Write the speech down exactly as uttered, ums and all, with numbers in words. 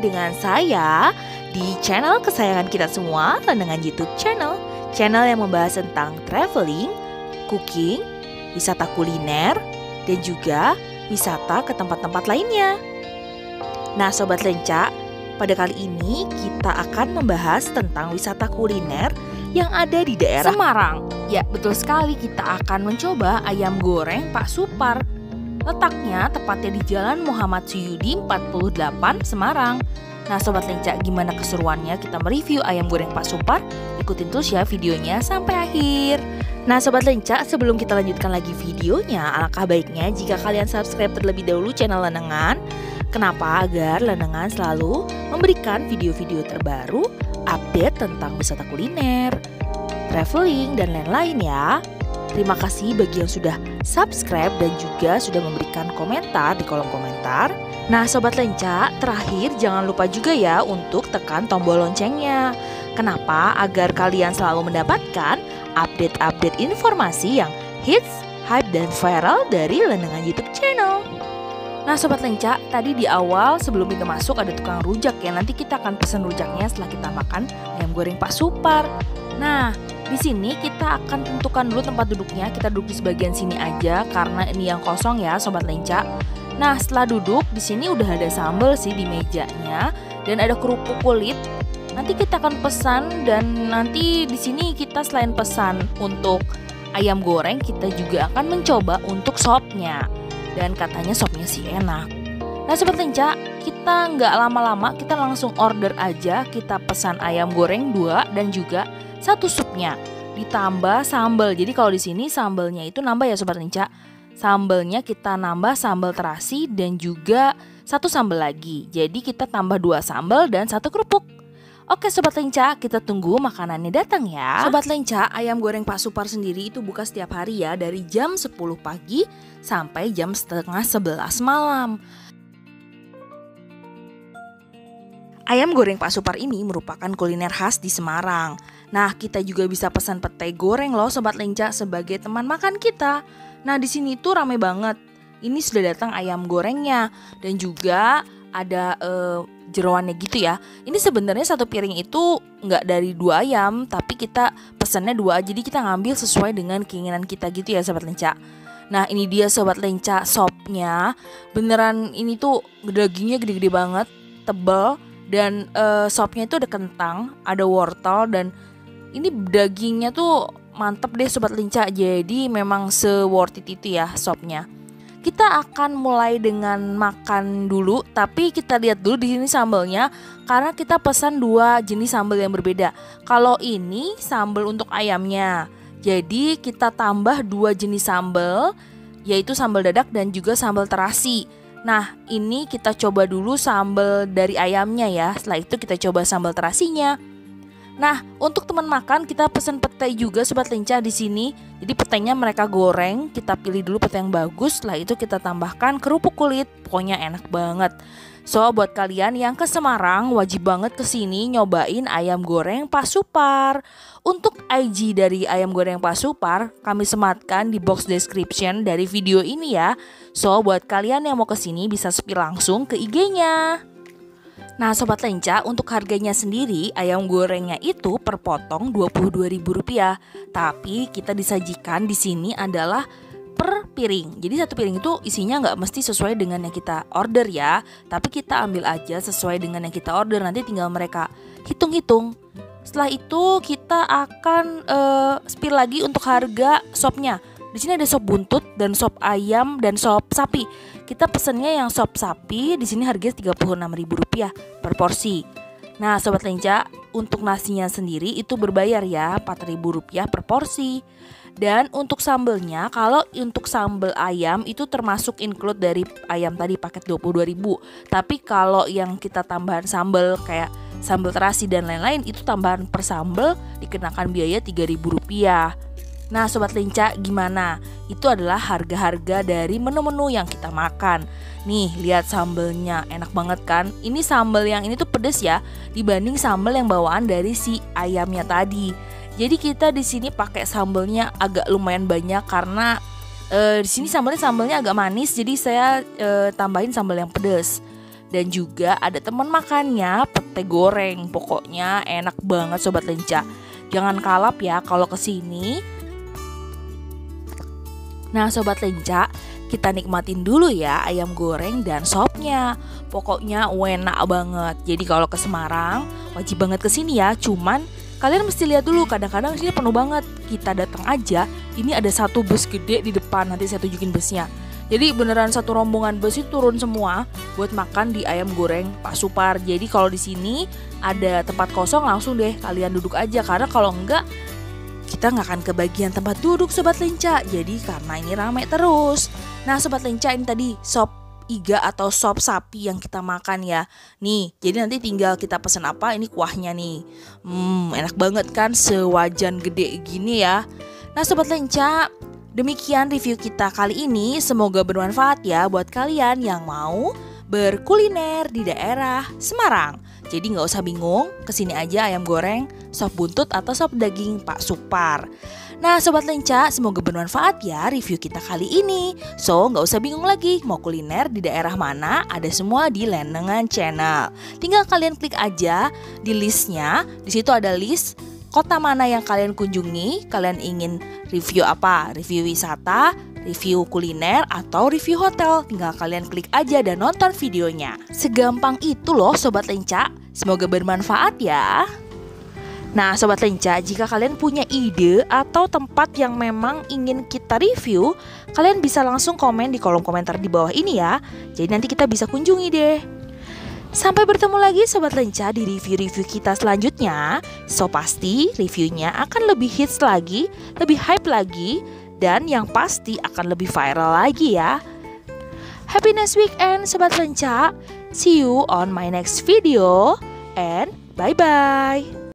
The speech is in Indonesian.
dengan saya di channel kesayangan kita semua, Lenengan YouTube Channel. Channel yang membahas tentang traveling, cooking, wisata kuliner, dan juga wisata ke tempat-tempat lainnya. Nah Sobat Lenca, pada kali ini kita akan membahas tentang wisata kuliner yang ada di daerah Semarang. Ya betul sekali, kita akan mencoba ayam goreng Pak Supar. Letaknya tepatnya di Jalan Muhammad Suyudi empat puluh delapan Semarang. Nah Sobat Lenca, gimana keseruannya kita mereview ayam goreng Pak Supar? Ikutin terus ya videonya sampai akhir. Nah Sobat Lenca, sebelum kita lanjutkan lagi videonya, alangkah baiknya jika kalian subscribe terlebih dahulu channel Lenengan. Kenapa? Agar Lenengan selalu memberikan video-video terbaru, update tentang wisata kuliner, traveling, dan lain-lain ya. Terima kasih bagi yang sudah subscribe dan juga sudah memberikan komentar di kolom komentar. Nah Sobat Lenca, terakhir jangan lupa juga ya untuk tekan tombol loncengnya. Kenapa? Agar kalian selalu mendapatkan update-update informasi yang hits, hype, dan viral dari Lenengan YouTube Channel. Nah Sobat Lenca, tadi di awal sebelum kita masuk ada tukang rujak ya. Nanti kita akan pesan rujaknya setelah kita makan ayam goreng Pak Supar. Nah, di sini kita akan tentukan dulu tempat duduknya. Kita duduk di sebagian sini aja karena ini yang kosong ya Sobat Lenca. Nah, setelah duduk di sini udah ada sambal sih di mejanya dan ada kerupuk kulit. Nanti kita akan pesan, dan nanti di sini kita selain pesan untuk ayam goreng, kita juga akan mencoba untuk sopnya. Dan katanya sopnya sih enak. Nah Sobat Lenca, kita nggak lama-lama, kita langsung order aja. Kita pesan ayam goreng dua dan juga satu supnya, ditambah sambal. Jadi kalau di sini sambalnya itu nambah ya Sobat Lenca. Sambalnya kita nambah sambal terasi dan juga satu sambal lagi. Jadi kita tambah dua sambal dan satu kerupuk. Oke Sobat Lenca, kita tunggu makanannya datang ya. Sobat Lenca, ayam goreng Pak Supar sendiri itu buka setiap hari ya, dari jam sepuluh pagi sampai jam setengah sebelas malam. Ayam goreng Pak Supar ini merupakan kuliner khas di Semarang. Nah, kita juga bisa pesan petai goreng loh Sobat Lenca sebagai teman makan kita. Nah, di sini tuh rame banget. Ini sudah datang ayam gorengnya dan juga ada eh, jeroannya gitu ya. Ini sebenarnya satu piring itu nggak dari dua ayam, tapi kita pesannya dua. Jadi kita ngambil sesuai dengan keinginan kita gitu ya Sobat Lenca. Nah, ini dia Sobat Lenca sopnya. Beneran ini tuh dagingnya gede-gede banget, tebal. Dan uh, sopnya itu ada kentang, ada wortel, dan ini dagingnya tuh mantep deh Sobat Lenca. Jadi memang se-worth it itu ya sopnya. Kita akan mulai dengan makan dulu, tapi kita lihat dulu di sini sambalnya karena kita pesan dua jenis sambal yang berbeda. Kalau ini sambal untuk ayamnya, jadi kita tambah dua jenis sambal, yaitu sambal dadak dan juga sambal terasi. Nah ini kita coba dulu sambal dari ayamnya ya. Setelah itu kita coba sambal terasinya. Nah untuk teman makan kita pesan petai juga Sobat Lenca di sini. Jadi petainya mereka goreng. Kita pilih dulu petai yang bagus. Setelah itu kita tambahkan kerupuk kulit. Pokoknya enak banget. So buat kalian yang ke Semarang wajib banget kesini nyobain ayam goreng Pak Supar. Untuk I G dari ayam goreng Pak Supar kami sematkan di box description dari video ini ya. So buat kalian yang mau kesini bisa spill langsung ke I G-nya. Nah Sobat Lenca, untuk harganya sendiri ayam gorengnya itu per potong dua puluh dua ribu rupiah. Tapi kita disajikan di sini adalah per piring. Jadi satu piring itu isinya nggak mesti sesuai dengan yang kita order ya. Tapi kita ambil aja sesuai dengan yang kita order. Nanti tinggal mereka hitung-hitung. Setelah itu kita akan uh, spill lagi untuk harga sopnya. Di sini ada sop buntut dan sop ayam dan sop sapi. Kita pesennya yang sop sapi. Di sini harganya tiga puluh enam ribu rupiah per porsi. Nah Sobat Lenca, untuk nasinya sendiri itu berbayar ya, empat ribu rupiah per porsi. Dan untuk sambelnya, kalau untuk sambal ayam itu termasuk include dari ayam tadi paket dua puluh dua ribu. Tapi kalau yang kita tambahan sambal kayak sambal terasi dan lain-lain itu tambahan per sambal dikenakan biaya tiga ribu rupiah. Nah Sobat Lenca, gimana? Itu adalah harga-harga dari menu-menu yang kita makan. Nih lihat sambelnya, enak banget kan? Ini sambal yang ini tuh pedes ya dibanding sambal yang bawaan dari si ayamnya tadi. Jadi kita di sini pakai sambelnya agak lumayan banyak karena e, di sini sambalnya sambalnya agak manis. Jadi saya e, tambahin sambal yang pedes. Dan juga ada teman makannya, pete goreng. Pokoknya enak banget Sobat Lenca. Jangan kalap ya kalau kesini. Nah Sobat Lenca, kita nikmatin dulu ya ayam goreng dan sopnya. Pokoknya enak banget. Jadi kalau ke Semarang wajib banget kesini ya. Cuman kalian mesti lihat dulu, kadang-kadang sini penuh banget. Kita datang aja, ini ada satu bus gede di depan, nanti saya tunjukin busnya. Jadi beneran satu rombongan bus itu turun semua buat makan di ayam goreng Pak Supar. Jadi kalau di sini ada tempat kosong langsung deh kalian duduk aja, karena kalau enggak kita nggak akan kebagian tempat duduk Sobat Lenca. Jadi karena ini rame terus. Nah Sobat Lenca, ini tadi sop iga atau sop sapi yang kita makan ya. Nih, jadi nanti tinggal kita pesen apa, ini kuahnya nih. Hmm, enak banget kan, sewajan gede gini ya. Nah Sobat Lenca, demikian review kita kali ini. Semoga bermanfaat ya buat kalian yang mau berkuliner di daerah Semarang. Jadi gak usah bingung, kesini aja ayam goreng, sop buntut atau sop daging Pak Supar. Nah Sobat Lenca, semoga bermanfaat ya review kita kali ini. So gak usah bingung lagi, mau kuliner di daerah mana, ada semua di Lenengan Channel. Tinggal kalian klik aja di listnya, di situ ada list kota mana yang kalian kunjungi, kalian ingin review apa, review wisata, review kuliner, atau review hotel. Tinggal kalian klik aja dan nonton videonya. Segampang itu loh Sobat Lenca. Semoga bermanfaat ya. Nah Sobat Lenca, jika kalian punya ide atau tempat yang memang ingin kita review, kalian bisa langsung komen di kolom komentar di bawah ini ya. Jadi nanti kita bisa kunjungi deh. Sampai bertemu lagi Sobat Lenca di review-review kita selanjutnya. So pasti reviewnya akan lebih hits lagi, lebih hype lagi, dan yang pasti akan lebih viral lagi ya. Happy next weekend Sobat Lenca. See you on my next video and bye-bye.